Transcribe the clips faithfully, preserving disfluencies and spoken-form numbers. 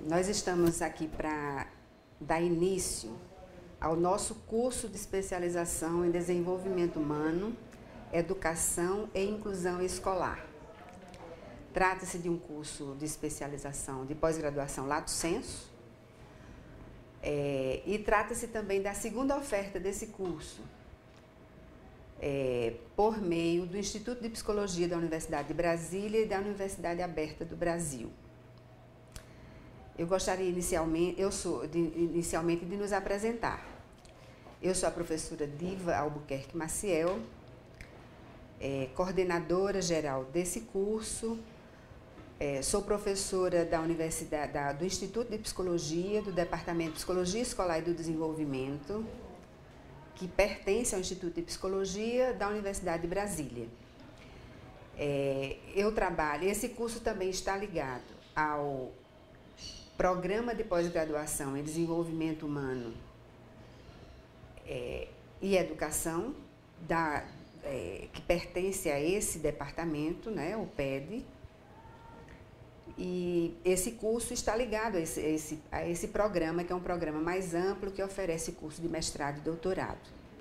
Nós estamos aqui para dar início ao nosso curso de especialização em desenvolvimento humano, educação e inclusão escolar. Trata-se de um curso de especialização de pós-graduação lato sensu, é, e trata-se também da segunda oferta desse curso, é, por meio do Instituto de Psicologia da Universidade de Brasília e da Universidade Aberta do Brasil. Eu gostaria inicialmente, eu sou, de, inicialmente de nos apresentar. Eu sou a professora Diva Albuquerque Maciel, é, coordenadora geral desse curso. É, sou professora da Universidade, da, do Instituto de Psicologia, do Departamento de Psicologia Escolar e do Desenvolvimento, que pertence ao Instituto de Psicologia da Universidade de Brasília. É, eu trabalho, esse curso também está ligado ao Programa de Pós-Graduação em Desenvolvimento Humano é, e Educação, da, é, que pertence a esse departamento, né, o P E D. E esse curso está ligado a esse, a, esse, a esse programa, que é um programa mais amplo, que oferece curso de mestrado e doutorado.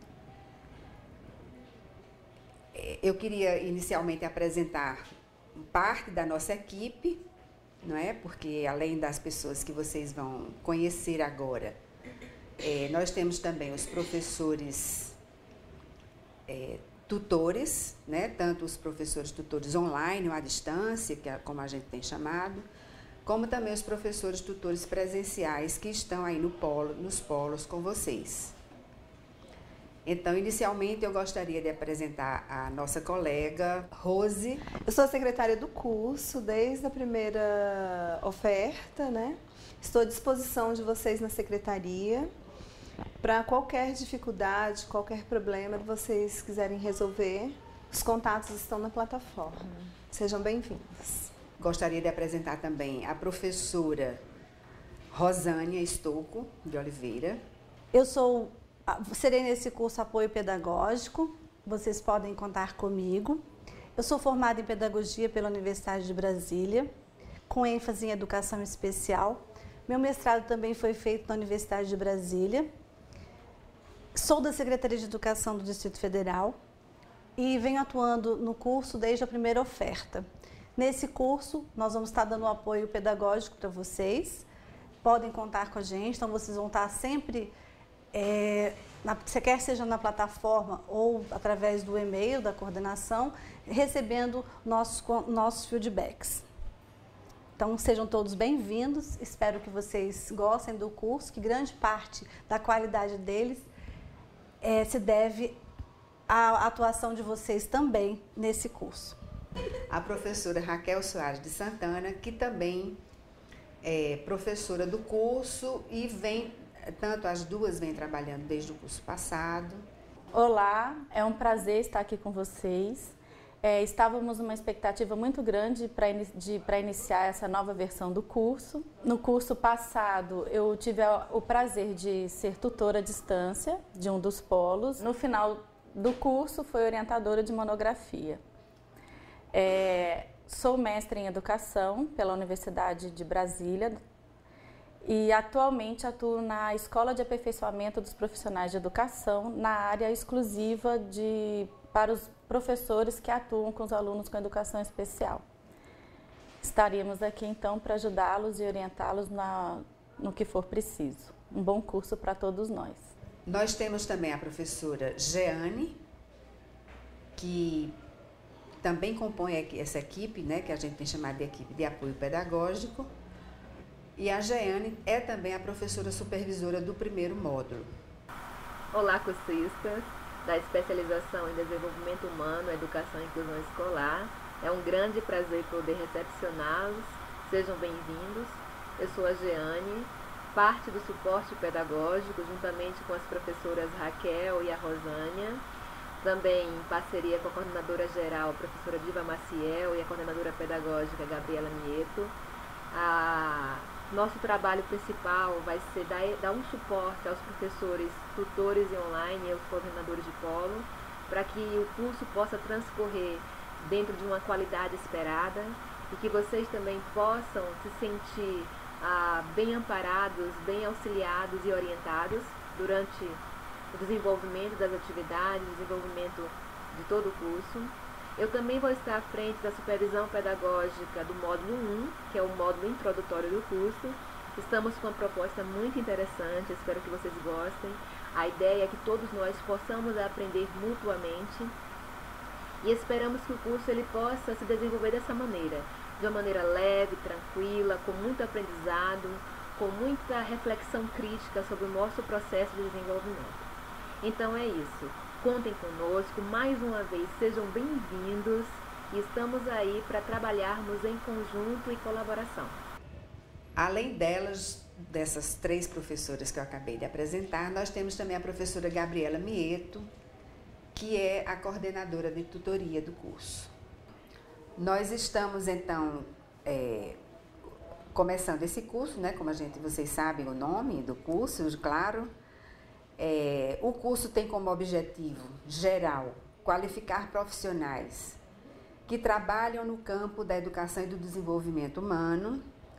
Eu queria inicialmente apresentar parte da nossa equipe, não é? Porque além das pessoas que vocês vão conhecer agora, é, nós temos também os professores é, tutores, né? Tanto os professores tutores online ou à distância, que é como a gente tem chamado, como também os professores tutores presenciais que estão aí no polo, nos polos com vocês. Então, inicialmente, eu gostaria de apresentar a nossa colega Rose. Eu sou a secretária do curso desde a primeira oferta, né? Estou à disposição de vocês na secretaria para qualquer dificuldade, qualquer problema que vocês quiserem resolver. Os contatos estão na plataforma. Sejam bem-vindos. Gostaria de apresentar também a professora Rosânia Estouco de Oliveira. Eu sou Serei nesse curso apoio pedagógico, vocês podem contar comigo. Eu sou formada em pedagogia pela Universidade de Brasília, com ênfase em educação especial. Meu mestrado também foi feito na Universidade de Brasília. Sou da Secretaria de Educação do Distrito Federal e venho atuando no curso desde a primeira oferta. Nesse curso, nós vamos estar dando um apoio pedagógico para vocês. Podem contar com a gente, então vocês vão estar sempre... É, na, quer seja na plataforma ou através do e-mail da coordenação, recebendo nossos, nossos feedbacks. Então, sejam todos bem-vindos, espero que vocês gostem do curso, que grande parte da qualidade deles é, se deve à atuação de vocês também nesse curso. A professora Raquel Soares de Santana, que também é professora do curso e vem... Tanto as duas vêm trabalhando desde o curso passado. Olá, é um prazer estar aqui com vocês. É, estávamos numa expectativa muito grande para in, iniciar essa nova versão do curso. No curso passado, eu tive a, o prazer de ser tutora à distância de um dos polos. No final do curso, fui orientadora de monografia. É, sou mestre em educação pela Universidade de Brasília, e atualmente atuo na Escola de Aperfeiçoamento dos Profissionais de Educação, na área exclusiva de, para os professores que atuam com os alunos com educação especial. Estaríamos aqui então para ajudá-los e orientá-los no que for preciso. Um bom curso para todos nós. Nós temos também a professora Jeane, que também compõe essa equipe, né, que a gente tem chamado de equipe de apoio pedagógico. E a Jeane é também a professora supervisora do primeiro módulo. Olá, cursistas da especialização em desenvolvimento humano, educação e inclusão escolar. É um grande prazer poder recepcioná-los. Sejam bem-vindos. Eu sou a Jeane, parte do suporte pedagógico, juntamente com as professoras Raquel e a Rosânia. Também em parceria com a coordenadora geral, a professora Diva Maciel, e a coordenadora pedagógica, Gabriela Mieto. A Nosso trabalho principal vai ser dar, dar um suporte aos professores, tutores e online e aos coordenadores de polo, para que o curso possa transcorrer dentro de uma qualidade esperada e que vocês também possam se sentir ah, bem amparados, bem auxiliados e orientados durante o desenvolvimento das atividades, desenvolvimento de todo o curso. Eu também vou estar à frente da supervisão pedagógica do módulo um, que é o módulo introdutório do curso. Estamos com uma proposta muito interessante, espero que vocês gostem. A ideia é que todos nós possamos aprender mutuamente e esperamos que o curso ele possa se desenvolver dessa maneira, de uma maneira leve, tranquila, com muito aprendizado, com muita reflexão crítica sobre o nosso processo de desenvolvimento. Então é isso, contem conosco, mais uma vez sejam bem-vindos e estamos aí para trabalharmos em conjunto e colaboração. Além delas, dessas três professoras que eu acabei de apresentar, nós temos também a professora Gabriela Mieto, que é a coordenadora de tutoria do curso. Nós estamos, então, é, começando esse curso, né? Como a gente, vocês sabem o nome do curso, claro. É, o curso tem como objetivo geral qualificar profissionais que trabalham no campo da educação e do desenvolvimento humano,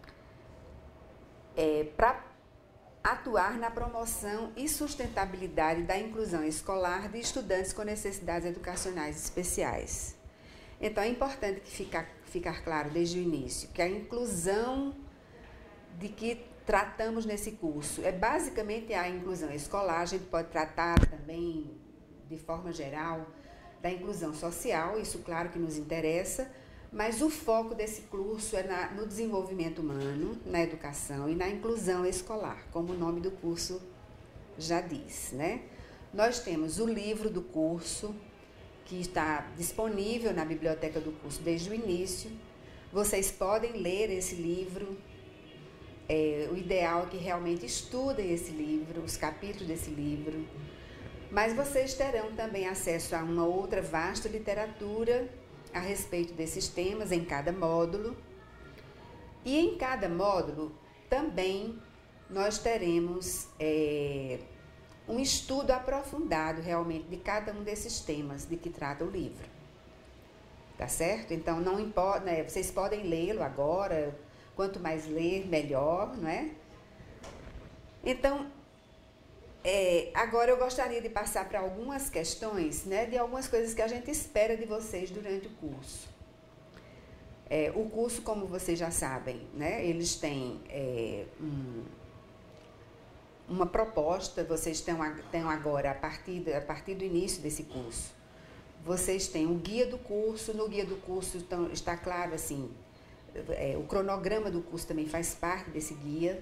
é, para atuar na promoção e sustentabilidade da inclusão escolar de estudantes com necessidades educacionais especiais. Então, é importante que ficar, ficar claro desde o início que a inclusão de que tratamos nesse curso é basicamente a inclusão escolar. A gente pode tratar também, de forma geral, da inclusão social, isso claro que nos interessa, mas o foco desse curso é na, no desenvolvimento humano, na educação e na inclusão escolar, como o nome do curso já diz, né? Nós temos o livro do curso, que está disponível na biblioteca do curso desde o início. Vocês podem ler esse livro. É, o ideal é que realmente estudem esse livro, os capítulos desse livro. Mas vocês terão também acesso a uma outra vasta literatura a respeito desses temas em cada módulo. E em cada módulo também nós teremos é, um estudo aprofundado realmente de cada um desses temas de que trata o livro. Tá certo? Então, não importa, né, vocês podem lê-lo agora, quanto mais ler, melhor, não é? Então, é, agora eu gostaria de passar para algumas questões, né, de algumas coisas que a gente espera de vocês durante o curso. É, o curso, como vocês já sabem, né, eles têm é, um, uma proposta, vocês têm, têm agora, a partir, a partir do início desse curso, vocês têm o guia do curso. No guia do curso então, está claro assim, é, o cronograma do curso também faz parte desse guia.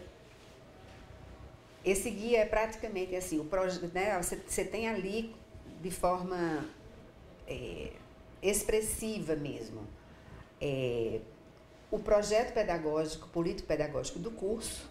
Esse guia é praticamente assim, o projeto, né, você, você tem ali de forma é, expressiva mesmo, é, o projeto pedagógico, político-pedagógico do curso,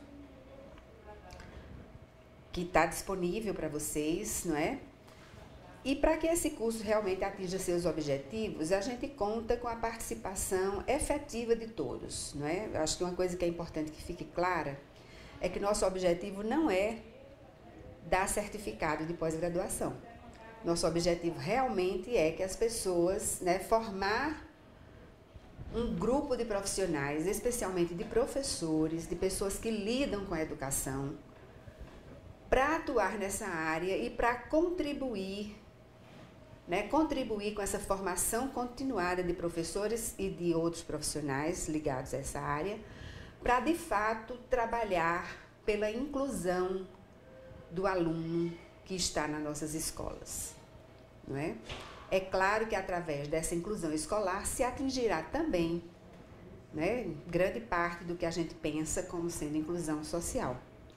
que está disponível para vocês, não é? E para que esse curso realmente atinja seus objetivos, a gente conta com a participação efetiva de todos, não é? Eu acho que uma coisa que é importante que fique clara é que nosso objetivo não é dar certificado de pós-graduação. Nosso objetivo realmente é que as pessoas, né, formar um grupo de profissionais, especialmente de professores, de pessoas que lidam com a educação, para atuar nessa área e para contribuir, né, contribuir com essa formação continuada de professores e de outros profissionais ligados a essa área, para, de fato, trabalhar pela inclusão do aluno que está nas nossas escolas, não é? É claro que, através dessa inclusão escolar, se atingirá também, né, grande parte do que a gente pensa como sendo inclusão social.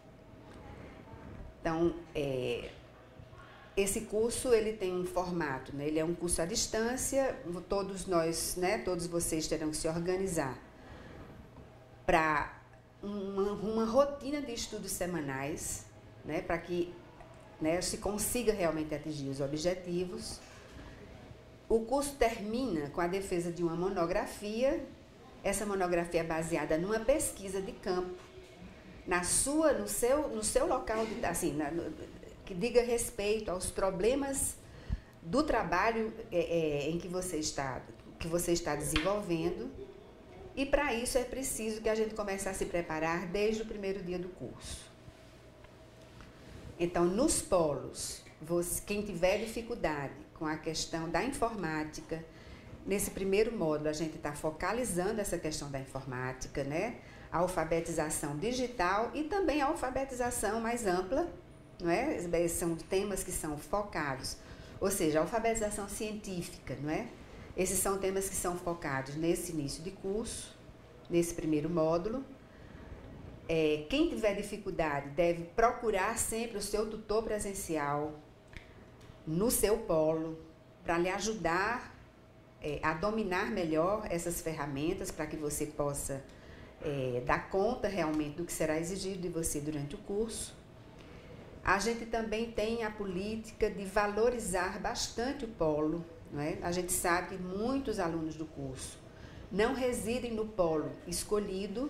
Então, é, esse curso ele tem um formato, né, ele é um curso à distância, todos nós, né, todos vocês terão que se organizar para uma, uma rotina de estudos semanais, né, para que, né, se consiga realmente atingir os objetivos. O curso termina com a defesa de uma monografia. Essa monografia é baseada numa pesquisa de campo, na sua, no seu, no seu local, de, assim, na, no, que diga respeito aos problemas do trabalho é, é, em que você está, que você está desenvolvendo. E para isso é preciso que a gente comece a se preparar desde o primeiro dia do curso. Então, nos polos, você, quem tiver dificuldade com a questão da informática, nesse primeiro módulo a gente está focalizando essa questão da informática, né? A alfabetização digital e também a alfabetização mais ampla, não é? São temas que são focados, ou seja, a alfabetização científica, não é? Esses são temas que são focados nesse início de curso, nesse primeiro módulo. É, quem tiver dificuldade deve procurar sempre o seu tutor presencial no seu polo, para lhe ajudar é, a dominar melhor essas ferramentas, para que você possa é, dar conta realmente do que será exigido de você durante o curso. A gente também tem a política de valorizar bastante o polo, não é? A gente sabe que muitos alunos do curso não residem no polo escolhido,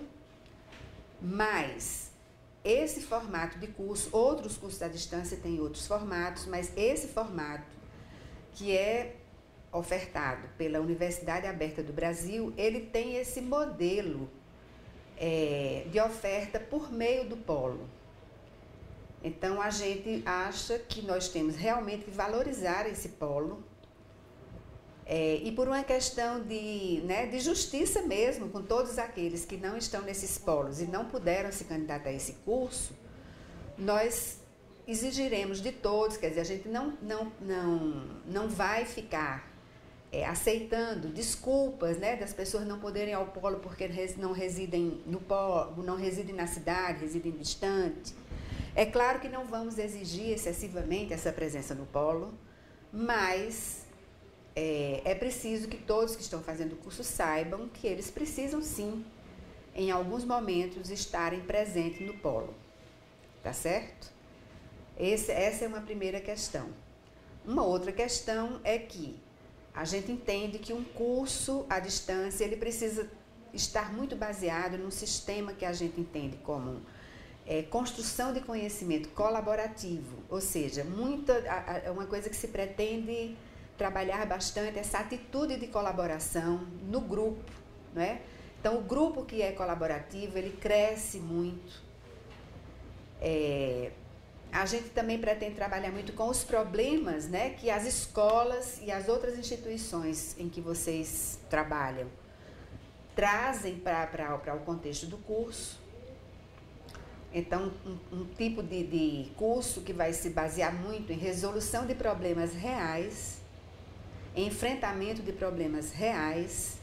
mas esse formato de curso, outros cursos à distância têm outros formatos, mas esse formato que é ofertado pela Universidade Aberta do Brasil, ele tem esse modelo é, de oferta por meio do polo. Então, a gente acha que nós temos realmente que valorizar esse polo, é, e por uma questão de, né, de justiça mesmo, com todos aqueles que não estão nesses polos e não puderam se candidatar a esse curso, nós exigiremos de todos, quer dizer, a gente não, não, não, não vai ficar é, aceitando desculpas, né, das pessoas não poderem ir ao polo porque não residem no polo, não residem na cidade, residem distante. É claro que não vamos exigir excessivamente essa presença no polo, mas é, é preciso que todos que estão fazendo o curso saibam que eles precisam sim, em alguns momentos, estarem presentes no polo. Tá certo? Esse, essa é uma primeira questão. Uma outra questão é que a gente entende que um curso à distância ele precisa estar muito baseado num sistema que a gente entende como é, construção de conhecimento colaborativo, ou seja, muita, é uma coisa que se pretende trabalhar bastante, essa atitude de colaboração no grupo, não é? Então, o grupo que é colaborativo, ele cresce muito. É, a gente também pretende trabalhar muito com os problemas, né, que as escolas e as outras instituições em que vocês trabalham trazem para o contexto do curso. Então, um, um tipo de, de curso que vai se basear muito em resolução de problemas reais, enfrentamento de problemas reais,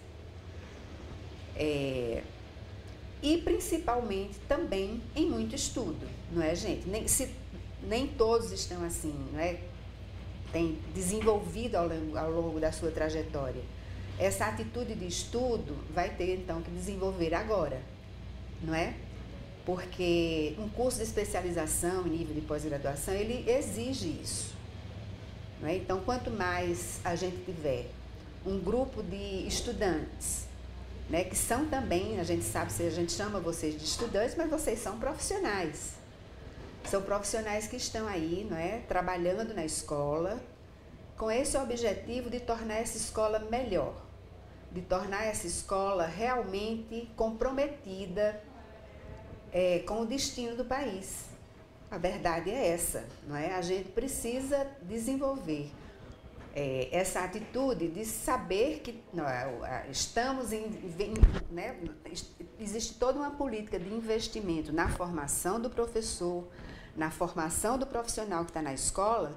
é, e principalmente também em muito estudo, não é, gente? Nem, se, nem todos estão assim, não é? Tem desenvolvido ao longo, ao longo da sua trajetória. Essa atitude de estudo vai ter então que desenvolver agora, não é? Porque um curso de especialização em nível de pós-graduação, ele exige isso. Não é? Então, quanto mais a gente tiver um grupo de estudantes, né, que são também, a gente sabe, se a gente chama vocês de estudantes, mas vocês são profissionais. São profissionais que estão aí, não é, trabalhando na escola, com esse objetivo de tornar essa escola melhor, de tornar essa escola realmente comprometida é, com o destino do país. A verdade é essa, não é? A gente precisa desenvolver é, essa atitude de saber que não, estamos em, né, existe toda uma política de investimento na formação do professor, na formação do profissional que está na escola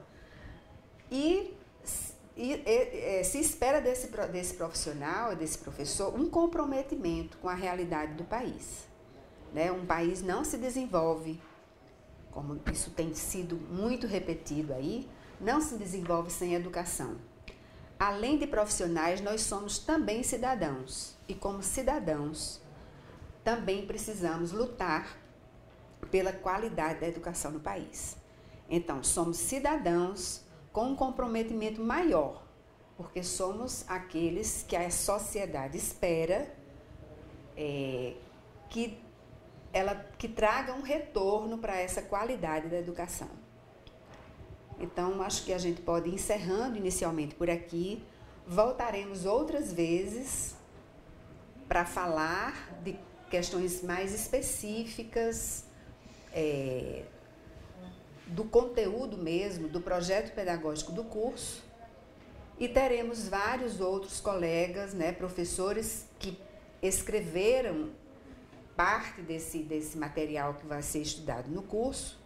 e, e, e se espera desse, desse profissional, desse professor, um comprometimento com a realidade do país. Né? Um país não se desenvolve, como isso tem sido muito repetido aí, não se desenvolve sem educação. Além de profissionais, nós somos também cidadãos. E como cidadãos, também precisamos lutar pela qualidade da educação no país. Então, somos cidadãos com um comprometimento maior, porque somos aqueles que a sociedade espera é, que ela que traga um retorno para essa qualidade da educação. Então, acho que a gente pode ir encerrando inicialmente por aqui. Voltaremos outras vezes para falar de questões mais específicas, é, do conteúdo mesmo, do projeto pedagógico do curso. E teremos vários outros colegas, né, professores que escreveram parte desse, desse material que vai ser estudado no curso,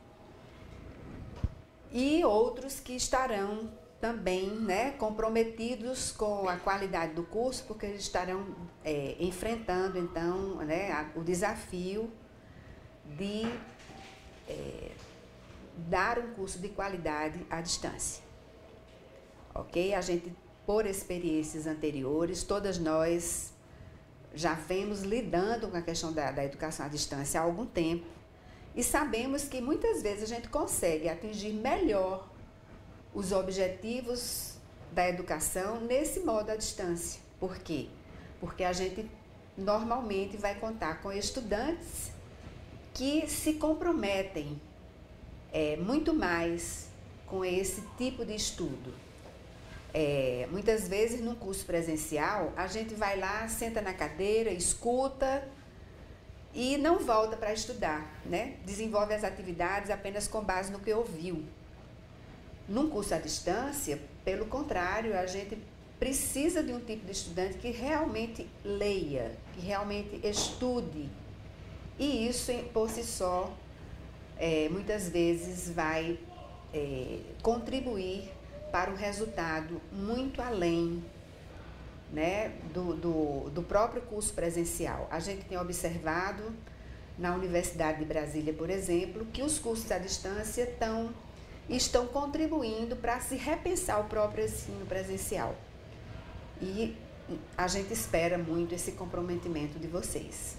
e outros que estarão também, né, comprometidos com a qualidade do curso, porque eles estarão é, enfrentando, então, né, a, o desafio de é, dar um curso de qualidade à distância. Ok? A gente, por experiências anteriores, todas nós já vemos lidando com a questão da, da educação à distância há algum tempo e sabemos que muitas vezes a gente consegue atingir melhor os objetivos da educação nesse modo à distância. Por quê? Porque a gente normalmente vai contar com estudantes que se comprometem é, muito mais com esse tipo de estudo. É, muitas vezes, num curso presencial, a gente vai lá, senta na cadeira, escuta e não volta para estudar, né? Desenvolve as atividades apenas com base no que ouviu. Num curso à distância, pelo contrário, a gente precisa de um tipo de estudante que realmente leia, que realmente estude. E isso, por si só, é, muitas vezes vai é, contribuir para um resultado muito além, né, do, do, do próprio curso presencial. A gente tem observado na Universidade de Brasília, por exemplo, que os cursos à distância estão, estão contribuindo para se repensar o próprio ensino presencial. E a gente espera muito esse comprometimento de vocês.